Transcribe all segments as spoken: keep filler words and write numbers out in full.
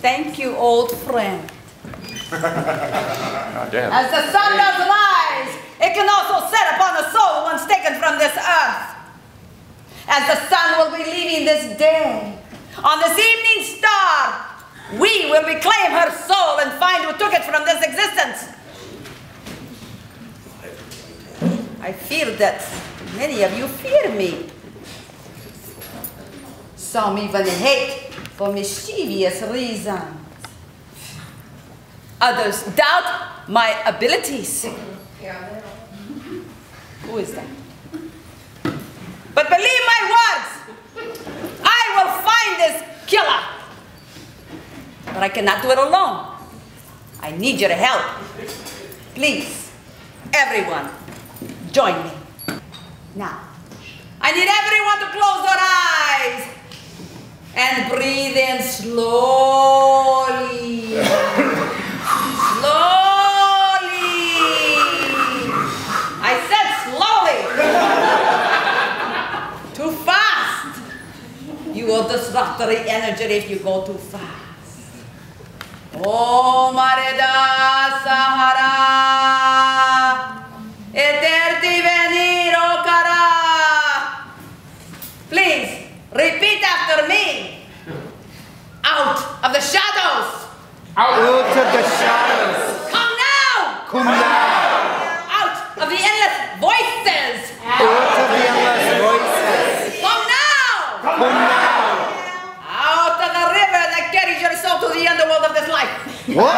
Thank you, old friend. Oh, damn. As the sun does rise, it can also set upon a soul once taken from this earth. As the sun will be leaving this day, on this evening star, we will reclaim her soul and find who took it from this existence. I feel that many of you fear me. Some even hate for mischievous reasons. Others doubt my abilities. Who is that? But believe my words, I will find this killer. But I cannot do it alone. I need your help. Please, everyone, join me. Now, I need everyone to close their eyes and breathe in slowly. Slowly. I said slowly. Too fast. You will disrupt the energy if you go too fast. Oh, Mareda Sahara, Eterti veniro cara. Please repeat after me. Out of the shadows. Out of the shadows. Come now. Come now. Out of the endless voices. Out of the endless voices. Come now. Come now. Out of the river that carries your soul to the underworld of this life. What?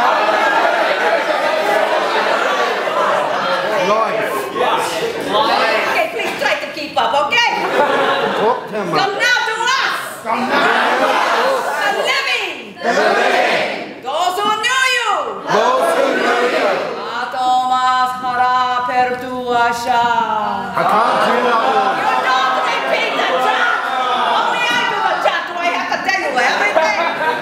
Life. Okay, please try to keep up, okay? Talk to me. Come now to us. Come now. The living. The living. Those who knew you. Those who knew you. Atomas hara pertuasha. I can't do that one. You don't repeat the chant. Only I do the chant. Do I have to tell you everything?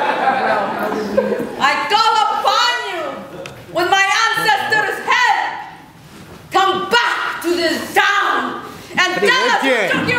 I call upon you with my ancestors' head. Come back to this town and tell us who took you